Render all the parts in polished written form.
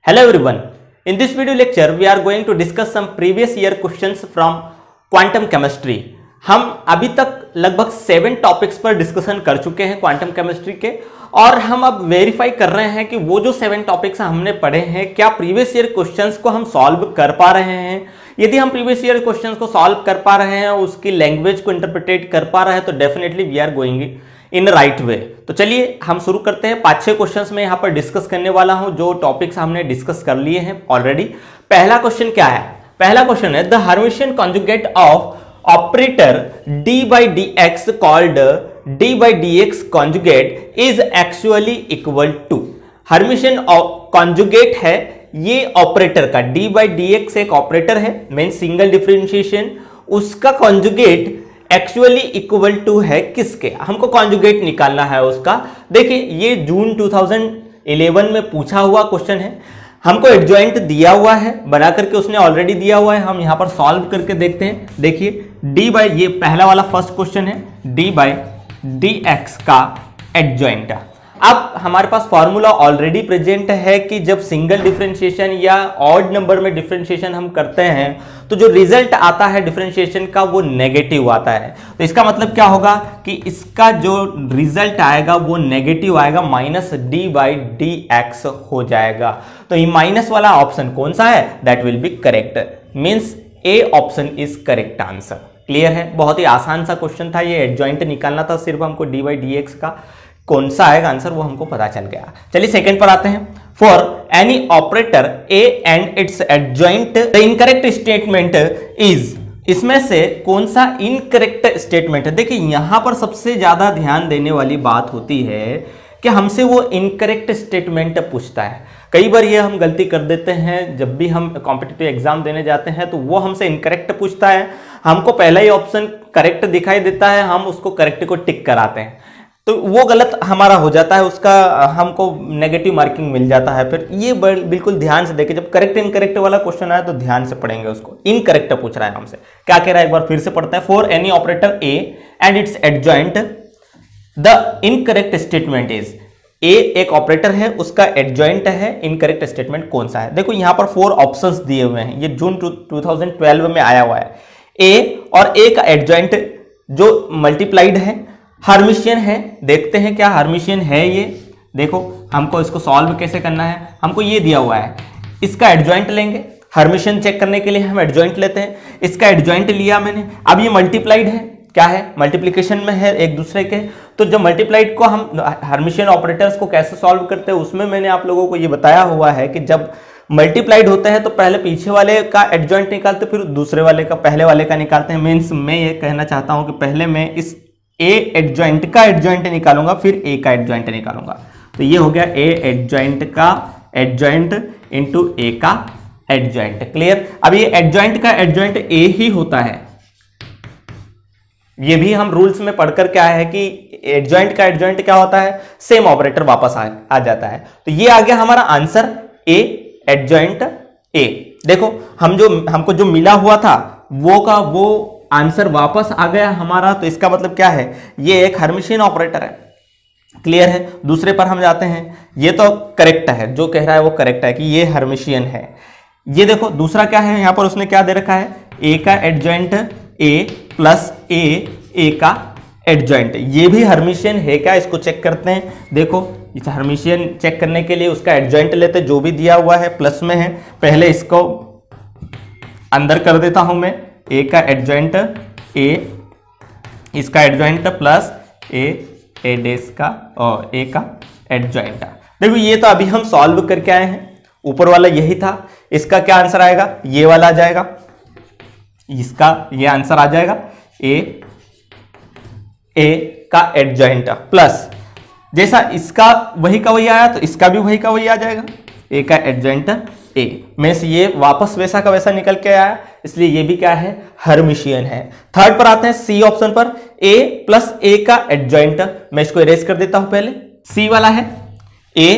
Hello everyone. In this video lecture, we are going to discuss some previous year questions from quantum chemistry. हम अभी तक लगभग 7 topics पर discussion कर चुके हैं क्वांटम केमिस्ट्री के, और हम अब वेरीफाई कर रहे हैं कि वो जो 7 टॉपिक्स हमने पढ़े हैं क्या प्रीवियस ईयर क्वेश्चंस को हम सॉल्व कर पा रहे हैं। यदि हम प्रीवियस ईयर क्वेश्चंस को सॉल्व कर पा रहे हैं, उसकी लैंग्वेज को इंटरप्रिटेट कर पा रहे हैं, तो definitely we are going in right way. तो चलिए हम शुरू करते हैं। 5-6 क्वेश्चंस में यहाँ पर डिस्कस करने वाला हूं, जो टॉपिक्स हमने डिस्कस कर लिए हैं ऑलरेडी। पहला क्वेश्चन क्या है? पहला क्वेश्चन है the hermitian conjugate of operator d by dx called d by dx conjugate is actually equal to। Hermitian conjugate है ये ऑपरेटर का, d by dx एक ऑपरेटर है, मेन सिंगल डिफरेंशिएशन, उसका कॉन्जुगेट एक्चुअली इक्वल टू है किसके? हमको conjugate निकालना है उसका। देखिए ये जून 2011 में पूछा हुआ क्वेश्चन है, हमको एडजॉइंट दिया हुआ है, बना करके उसने ऑलरेडी दिया हुआ है। हम यहां पर सॉल्व करके देखते हैं। देखिए d बाई, ये पहला वाला फर्स्ट क्वेश्चन है, d बाई डी एक्स का एडजॉइंट। अब हमारे पास फॉर्मूला ऑलरेडी प्रेजेंट है कि जब सिंगल डिफरेंशिएशन या ऑड नंबर में डिफरेंशिएशन हम करते हैं तो जो रिजल्ट आता है डिफरेंशिएशन का वो नेगेटिव आता है। तो इसका मतलब क्या होगा कि इसका जो रिजल्ट आएगा वो नेगेटिव आएगा, minus D by D X हो जाएगा। तो ये माइनस वाला ऑप्शन कौन सा है? That will be correct, means A option is correct answer. Clear है? बहुत ही आसान सा क्वेश्चन था, ये एडजॉइंट निकालना था सिर्फ हमको। डी बाई डी एक्स का कौन सा आएगा आंसर वो हमको पता चल गया। चलिए सेकंड पर आते हैं। For any operator A and its adjoint the incorrect statement is, इसमें से कौन सा इनकरेक्ट स्टेटमेंट है? देखिए यहां पर सबसे ज्यादा ध्यान देने वाली बात होती है कि हमसे वो इनकरेक्ट स्टेटमेंट पूछता है। कई बार ये हम गलती कर देते हैं, जब भी हम कॉम्पिटिटिव एग्जाम देने जाते हैं तो वो हमसे इनकरेक्ट पूछता है, हमको पहला ही ऑप्शन करेक्ट दिखाई देता है, हम उसको करेक्ट को टिक कराते हैं, तो वो गलत हमारा हो जाता है, उसका हमको नेगेटिव मार्किंग मिल जाता है। फिर ये बिल्कुल ध्यान से देखिए, जब करेक्ट इनकरेक्ट वाला क्वेश्चन आया तो ध्यान से पढ़ेंगे उसको। इनकरेक्ट पूछ रहा है हमसे, क्या कह रहा है एक बार फिर से पढ़ते हैं। For any operator A and its adjoint the incorrect statement is, A एक ऑपरेटर है, उसका एडजॉइंट है, इनकरेक्ट स्टेटमेंट कौन सा है? देखो यहां पर 4 ऑप्शंस दिए हुए हैं, ये जून 2012 में आया हुआ है। ए और ए का एडजॉइंट जो मल्टीप्लाइड है, हर्मिशियन है। देखते हैं क्या हर्मिशियन है ये। देखो हमको इसको सॉल्व कैसे करना है, हमको ये दिया हुआ है, इसका एडजॉइंट लेंगे। हर्मिशियन चेक करने के लिए हम एडजॉइंट लेते हैं, इसका एडजॉइंट लिया मैंने। अब ये मल्टीप्लाइड है, क्या है? मल्टीप्लिकेशन में है एक दूसरे के। तो जब मल्टीप्लाइड को हम हर्मिशियन ऑपरेटर्स को कैसे सॉल्व करते हैं उसमें मैंने आप लोगों को ये बताया हुआ है कि जब मल्टीप्लाइड होते हैं तो पहले पीछे वाले का एडजॉइंट निकालते, फिर दूसरे वाले का पहले वाले का निकालते हैं। मीन्स मैं ये कहना चाहता हूं कि पहले मैं इस ए एडजॉइंट का एडजॉइंट निकालूंगा, फिर ए का एडजॉइंट निकालूंगा। तो ये हो गया ए एडजॉइंट का एडजॉइंट इंटू ए का एडजॉइंट। क्लियर? अब ये एडजॉइंट का एडजॉइंट ए ही होता है, ये भी हम रूल्स में पढ़कर क्या है कि एडजॉइंट का एडजॉइंट क्या होता है? सेम ऑपरेटर वापस आ जाता है। तो ये आ गया हमारा आंसर, ए एडजॉइंट ए। देखो हमको जो मिला हुआ था वो का वो आंसर वापस आ गया हमारा। तो इसका मतलब क्या है? ये एक हर्मिशियन ऑपरेटर है। क्लियर है? दूसरे पर हम जाते हैं, ये तो करेक्ट है, जो कह रहा है वो करेक्ट है कि ये हर्मिशियन है। ये देखो दूसरा क्या है, यहां पर उसने क्या दे रखा है? ए का एडजॉइंट ए प्लस ए का एडजॉइंट, ये भी हर्मिशियन है क्या? इसको चेक करते हैं। देखो इस हर्मिशियन चेक करने के लिए उसका एडजॉइंट लेते, जो भी दिया हुआ है प्लस में है, पहले इसको अंदर कर देता हूं मैं, ए का एडजॉइंट ए, इसका एडजॉइंट प्लस ए डेस का और ए का एडजॉइंट। देखो ये तो अभी हम सॉल्व करके आए हैं, ऊपर वाला यही था, इसका क्या आंसर आएगा? ये वाला आ जाएगा, इसका ये आंसर आ जाएगा ए का एडजॉइंट प्लस जैसा इसका वही का वही आया तो इसका भी वही का वही आ जाएगा, ए का एडजॉइंट ए में से ये वापस वैसा का वैसा निकल के आया, इसलिए ये भी क्या है? हर्मिशियन है। थर्ड पर आते हैं, सी ऑप्शन पर, ए प्लस ए का एडजॉइंट। मैं इसको इरेज कर देता हूं पहले। सी वाला है ए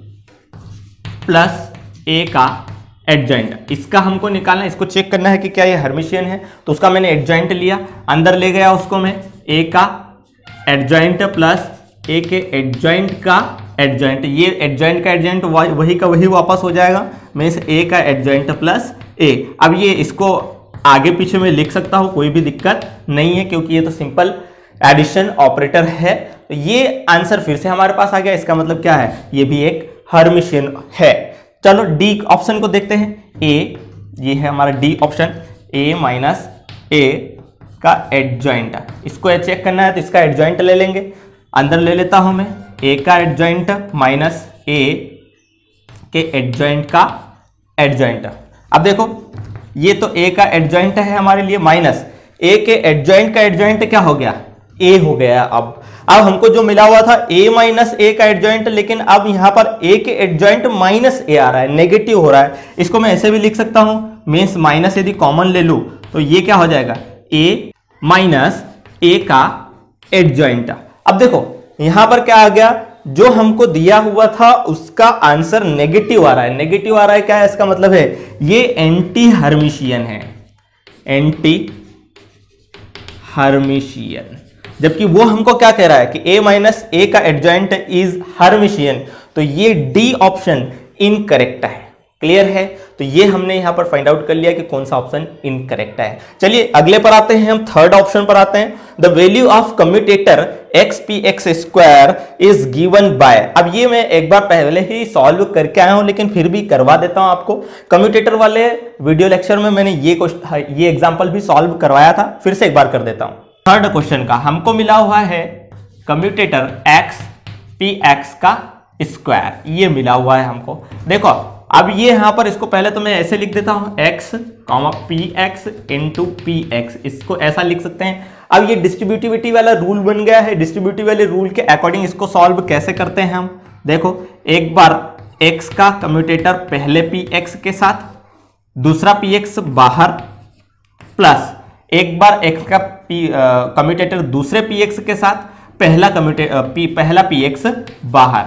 प्लस ए का एडजॉइंट, इसका हमको निकालना है, इसको चेक करना है कि क्या ये हर्मिशियन है। तो उसका मैंने एडजॉइंट लिया, अंदर ले गया उसको मैं, ए का एडजॉइंट प्लस ए के एडजॉइंट का एडजॉइंट, ये एडजॉइंट का एडजॉइंट वही का वही वापस हो जाएगा, मीन्स ए का एडजॉइंट प्लस ए। अब ये इसको आगे पीछे में लिख सकता हूं, कोई भी दिक्कत नहीं है, क्योंकि ये तो सिंपल एडिशन ऑपरेटर है। तो ये आंसर फिर से हमारे पास आ गया। इसका मतलब क्या है, ये भी एक हर्मिशियन है। चलो डी ऑप्शन को देखते हैं। ए, ये है हमारा D option, A minus A का एडजॉइंट। इसको चेक करना है तो इसका एडजॉइंट ले लेंगे, अंदर ले लेता हूं मैं ए का एडजॉइंट माइनस ए के एडजॉइंट का एडजॉइंट। अब देखो ये तो ए का एडजॉइंट है हमारे लिए, माइनस ए के एडजॉइंट का एडजॉइंट क्या हो गया, ए हो गया। अब हमको जो मिला हुआ था ए माइनस ए का एडजॉइंट, लेकिन अब यहां पर ए के एडजॉइंट माइनस ए आ रहा है, नेगेटिव हो रहा है। इसको मैं ऐसे भी लिख सकता हूं, मीन्स माइनस यदि कॉमन ले लूं तो ये क्या हो जाएगा, ए माइनस ए का एडजॉइंट। अब देखो यहां पर क्या आ गया, जो हमको दिया हुआ था उसका आंसर नेगेटिव आ रहा है। नेगेटिव आ रहा है क्या है, इसका मतलब है ये एंटी हर्मिशियन है, एंटी हर्मिशियन। जबकि वो हमको क्या कह रहा है कि ए माइनस ए का एडजॉइंट इज हर्मिशियन, तो ये डी ऑप्शन इनकरेक्ट है। क्लियर है, तो ये हमने यहां पर फाइंड आउट कर लिया कि कौन सा ऑप्शन इनकरेक्ट है। चलिए अगले पर आते हैं, हम थर्ड ऑप्शन पर आते हैं। The value of commutator X P X square is given by. अब ये मैं एक बार पहले ही सॉल्व करके आया हूं, लेकिन फिर भी करवा देता हूं आपको। कम्यूटेटर वाले वीडियो लेक्चर में मैंने ये एग्जाम्पल भी सॉल्व करवाया था, फिर से एक बार कर देता हूं। थर्ड क्वेश्चन का हमको मिला हुआ है कम्यूटेटर एक्स पी एक्स का स्क्वायर, ये मिला हुआ है हमको। देखो अब ये यहां पर इसको पहले तो मैं ऐसे लिख देता हूं, X comma P X into P X, इसको ऐसा लिख सकते हैं। अब ये डिस्ट्रीब्यूटिविटी वाला रूल बन गया है। डिस्ट्रीब्यूटिव वाले रूल के अकॉर्डिंग इसको सॉल्व कैसे करते हैं हम, देखो एक बार x का कम्यूटेटर पहले पी एक्स के साथ, दूसरा पी एक्स बाहर, प्लस एक बार x का कम्यूटेटर दूसरे पी एक्स के साथ, पहला पी एक्स बाहर।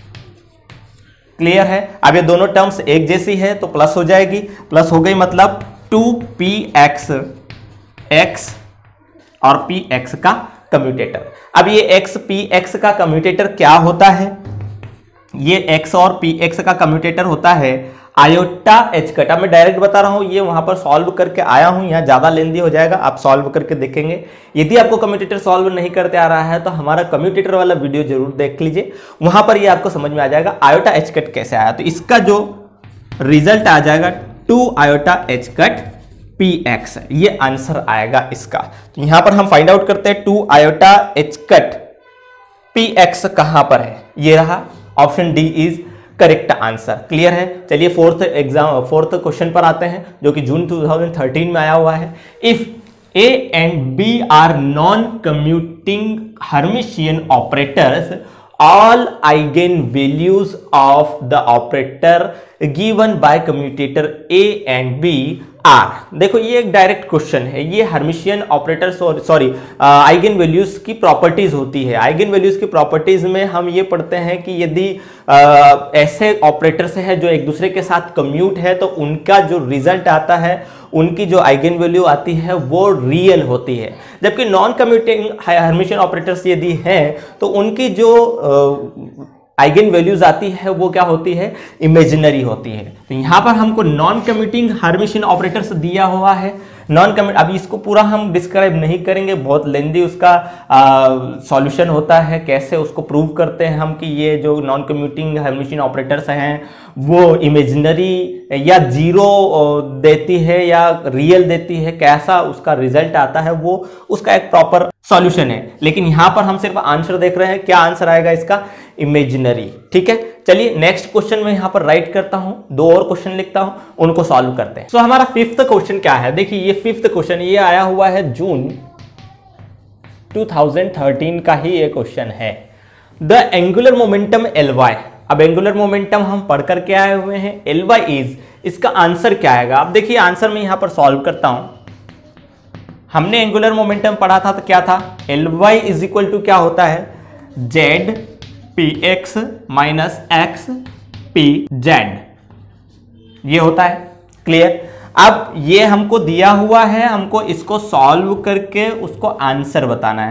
क्लियर है। अब ये दोनों टर्म्स एक जैसी है तो प्लस हो जाएगी, प्लस हो गई मतलब 2px x और px का कम्यूटेटर। अब ये x px का कम्यूटेटर क्या होता है, ये x और px का कम्यूटेटर होता है आयोटा एच कट। अब मैं डायरेक्ट बता रहा हूं, ये वहां पर सॉल्व करके आया हूं, यहां ज्यादा लेंदी हो जाएगा, आप सॉल्व करके देखेंगे। यदि आपको कम्यूटेटर सॉल्व नहीं करते आ रहा है तो हमारा कम्यूटेटर वाला वीडियो जरूर देख लीजिए, वहां पर ये आपको समझ में आ जाएगा आयोटा एच कट कैसे आया। तो इसका जो रिजल्ट आ जाएगा 2 iota H cut P X, ये आंसर आएगा इसका। तो यहां पर हम फाइंड आउट करते हैं 2 iota H cut P X कहां पर है, ये रहा, option D is correct answer. Clear है। चलिए फोर्थ क्वेश्चन पर आते हैं, जो कि जून 2013 में आया हुआ है। If A and B are non commuting hermitian operators, all eigenvalues of the operator given by commutator A and B are। देखो ये एक डायरेक्ट क्वेश्चन है, ये hermitian operator sorry eigenvalues की प्रॉपर्टीज होती है। आइगन वैल्यूज की properties में हम ये पढ़ते हैं कि यदि ऐसे ऑपरेटर्स हैं जो एक दूसरे के साथ कम्यूट है तो उनका जो रिजल्ट आता है, उनकी जो आइगन वैल्यू आती है वो रियल होती है। जबकि नॉन कम्यूटिंग हर्मिशियन ऑपरेटर्स यदि हैं तो उनकी जो आइगन वैल्यूज आती है वो क्या होती है, इमेजिनरी होती है। तो यहां पर हमको नॉन कम्यूटिंग हर्मिशियन ऑपरेटर्स दिया हुआ है। नॉन कम्यूट, अभी इसको पूरा हम डिस्क्राइब नहीं करेंगे, बहुत लेंदी उसका सॉल्यूशन होता है, कैसे उसको प्रूव करते हैं हम कि ये जो नॉन कम्यूटिंग हर्मिशियन ऑपरेटर्स हैं वो इमेजिनरी या जीरो देती है या रियल देती है, कैसा उसका रिजल्ट आता है, वो उसका एक प्रॉपर सॉल्यूशन है। लेकिन यहां पर हम सिर्फ आंसर देख रहे हैं, क्या आंसर आएगा इसका, इमेजिनरी। ठीक है, चलिए नेक्स्ट क्वेश्चन में यहां पर राइट करता हूं, 2 और क्वेश्चन लिखता हूं, उनको सॉल्व करते हैं। सो हमारा 5th क्वेश्चन क्या है, देखिए ये 5th क्वेश्चन ये आया हुआ है जून 2013 का ही ये क्वेश्चन है। द एंगुलर मोमेंटम Ly, अब एंगुलर मोमेंटम हम पढ़ करके आए हुए हैं, Ly इज, इसका आंसर क्या आएगा। अब देखिए आंसर में यहां पर सॉल्व करता हूं। हमने एंगुलर मोमेंटम पढ़ा था तो क्या था, Ly इज इक्वल टू क्या होता है, Z P X minus X P Z, ये होता है। क्लियर। अब ये हमको दिया हुआ है, हमको इसको सॉल्व करके उसको आंसर बताना है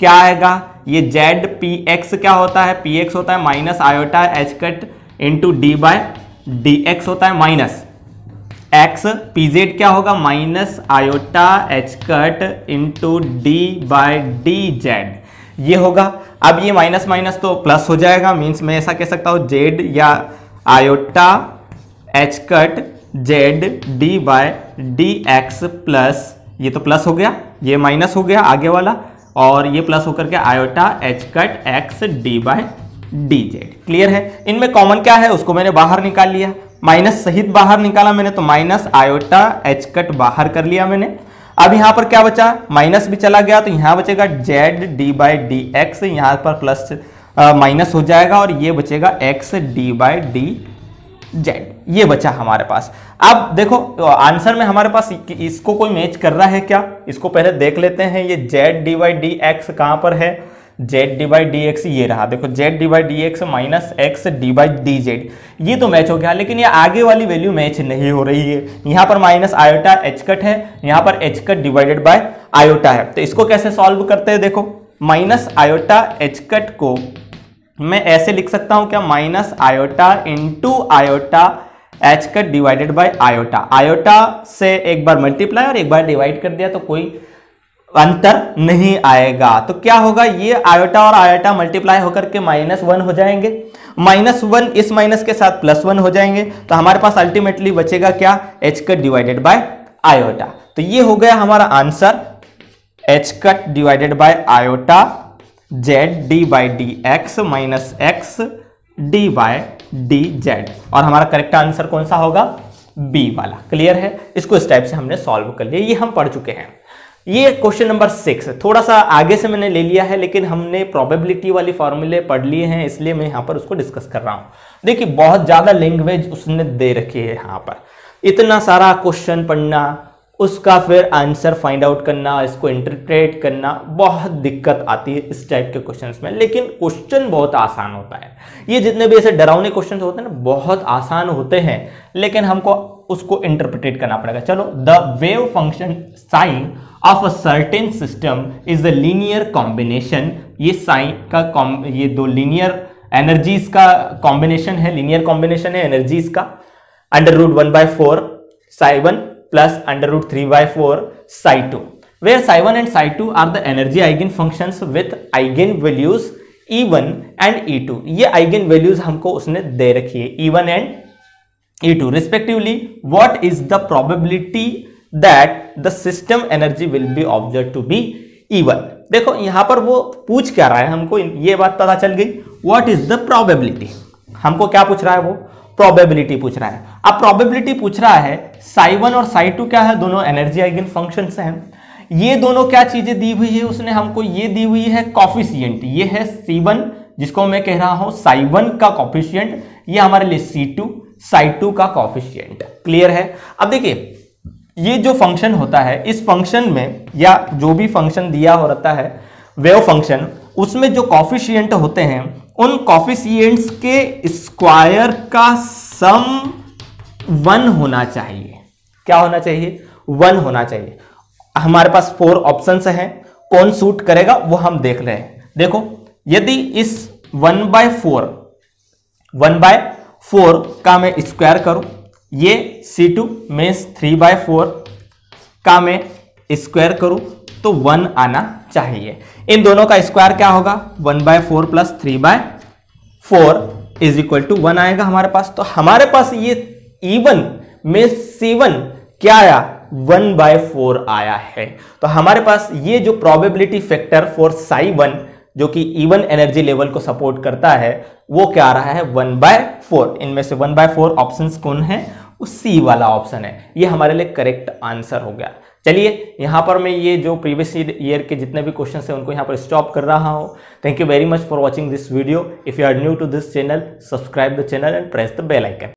क्या आएगा, ये जेड पी एक्स क्या होता है, पी एक्स होता है minus iota H cut into D by D X होता है, माइनस एक्स पी जेड क्या होगा, minus iota H cut into D by D Z, ये होगा। अब ये माइनस माइनस तो प्लस हो जाएगा, मीन्स मैं ऐसा कह सकता हूं जेड या iota H cut Z D by D X plus, ये तो प्लस हो गया, ये माइनस हो गया आगे वाला, और ये प्लस होकर के iota H cut X D by D Z. Clear है। इनमें कॉमन क्या है उसको मैंने बाहर निकाल लिया, माइनस सहित बाहर निकाला मैंने, तो माइनस आयोटा एच कट बाहर कर लिया मैंने। अब यहां पर क्या बचा, माइनस भी चला गया तो यहां बचेगा Z D by D X, यहां पर प्लस माइनस हो जाएगा और ये बचेगा X D by D Z, ये बचा हमारे पास। अब देखो आंसर में हमारे पास इसको कोई मैच कर रहा है क्या, इसको पहले देख लेते हैं। ये Z D by D X कहां पर है, Z D by D X ये रहा, देखो Z D by D X minus X D by D Z, ये तो मैच हो गया, लेकिन ये आगे वाली वैल्यू मैच नहीं हो रही है। यहां पर माइनस आयोटा एच कट है, यहां पर H cut divided by iota है, तो इसको कैसे सॉल्व करते हैं। देखो माइनस आयोटा एच कट को मैं ऐसे लिख सकता हूं क्या, minus iota into iota H cut divided by iota, iota से एक बार मल्टीप्लाई और एक बार डिवाइड कर दिया तो कोई अंतर नहीं आएगा। तो क्या होगा, ये आयोटा और आयोटा मल्टीप्लाई होकर के -1 हो जाएंगे, -1 इस माइनस के साथ +1 हो जाएंगे, तो हमारे पास अल्टीमेटली बचेगा क्या, H cut divided by iota. तो ये हो गया हमारा answer, H cut divided by iota Z D by D X minus X D by D Z, और हमारा करेक्ट आंसर कौन सा होगा, बी वाला। क्लियर है। इसको इस टाइप से हमने सॉल्व कर लिया, ये हम पढ़ चुके हैं। ये क्वेश्चन नंबर 6 थोड़ा सा आगे से मैंने ले लिया है, लेकिन हमने प्रोबेबिलिटी वाली फॉर्मूले पढ़ लिए हैं, इसलिए मैं यहां पर उसको डिस्कस कर रहा हूं। देखिए बहुत ज्यादा लैंग्वेज उसने दे रखी है, यहां पर इतना सारा क्वेश्चन पढ़ना, उसका फिर आंसर फाइंड आउट करना, इसको इंटरप्रेट करना, बहुत दिक्कत आती है इस टाइप के क्वेश्चंस में। लेकिन क्वेश्चन बहुत आसान होता है, ये जितने भी ऐसे डरावने क्वेश्चन होते हैं ना बहुत आसान होते हैं, लेकिन हमको उसको इंटरप्रेट करना पड़ेगा। चलो, the wave function psi of a certain system is the linear combination, ये साइन का ये दो लीनियर एनर्जीज का कॉम्बिनेशन है, लीनियर कॉम्बिनेशन है एनर्जीज का, √1/4 psi1 plus √3/4 psi2, where psi1 and psi2 are the energy eigenfunctions with eigenvalues E1 and E2। ये eigenvalues हमको उसने दे रखी है, E1 and E2 respectively। What is the probability that the system energy will be observed to be E1। देखो यहां पर वो पूछ क्या रहा है, हमको ये बात पता चल गई। What is the probability, हमको क्या पूछ रहा है, वो प्रोबेबिलिटी पूछ रहा है। अब प्रोबेबिलिटी पूछ रहा है, psi1 और psi2 क्या है, दोनों एनर्जी आइगन फंक्शंस हैं। ये दोनों क्या चीजें दी हुई है उसने हमको, ये दी हुई है कॉफिशिएंट, ये है C1 जिसको मैं कह रहा हूं psi1 का कॉफिशिएंट, ये हमारे लिए C2 psi2 का कॉफिशिएंट। क्लियर है। अब देखिए ये जो फंक्शन होता है, इस फंक्शन में या जो भी फंक्शन दिया हो रहता है वेव फंक्शन, उसमें जो कॉफिशिएंट होते हैं उन कॉफिशिएंट्स के स्क्वायर का सम 1 होना चाहिए। क्या होना चाहिए, 1 होना चाहिए। हमारे पास 4 ऑप्शंस हैं, कौन सूट करेगा वो हम देख रहे हैं। देखो यदि इस 1/4 का मैं स्क्वायर करूं, ये C2 में 3/4 का मैं स्क्वायर करूं तो 1 आना चाहिए। इन दोनों का स्क्वायर क्या होगा, 1/4 प्लस 3/4 इज इक्वल टू 1 आएगा हमारे पास। तो हमारे पास ये E1 में C1 क्या आया, 1/4 आया है। तो हमारे पास ये जो प्रोबेबिलिटी फैक्टर फॉर psi1 जो कि E1 एनर्जी लेवल को सपोर्ट करता है वो क्या आ रहा है, 1/4। इनमें से 1/4 ऑप्शंस कौन है, वो C वाला ऑप्शन है। ये हमारे लिए करेक्ट आंसर हो गया। चलिए यहां पर मैं ये जो प्रीवियस ईयर के जितने भी क्वेश्चंस हैं उनको यहां पर स्टॉप कर रहा हूं। Thank you very much for watching this video. If you are new to this channel, subscribe the channel and press the bell icon.